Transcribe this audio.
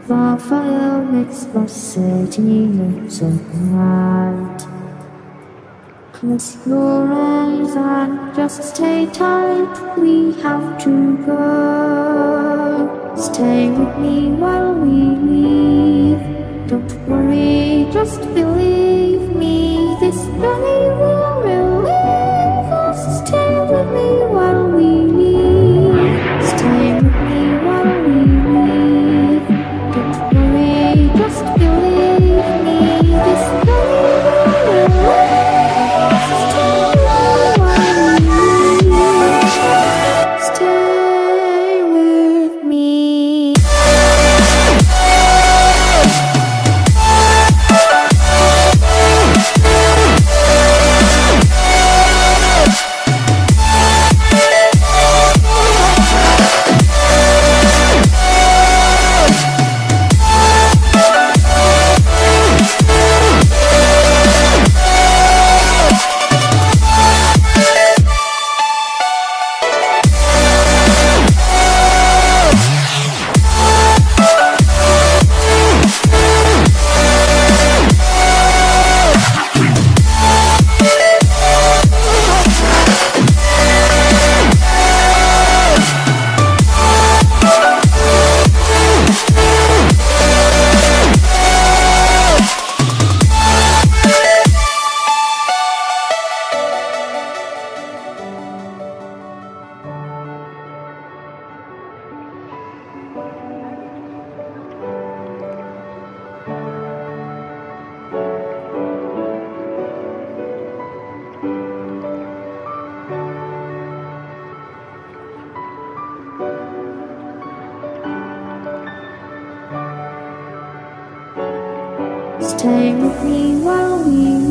The fire makes the city look so bright. Close your eyes and just stay tight. We have to go. Stay with me while we leave. Don't worry, just believe me. This journey will relieve us. Stay with me while we leave. Stay with me while we leave. Don't worry, just believe me. This journey will relieve us. Stay while we leave. Stay with me. Stay with me while we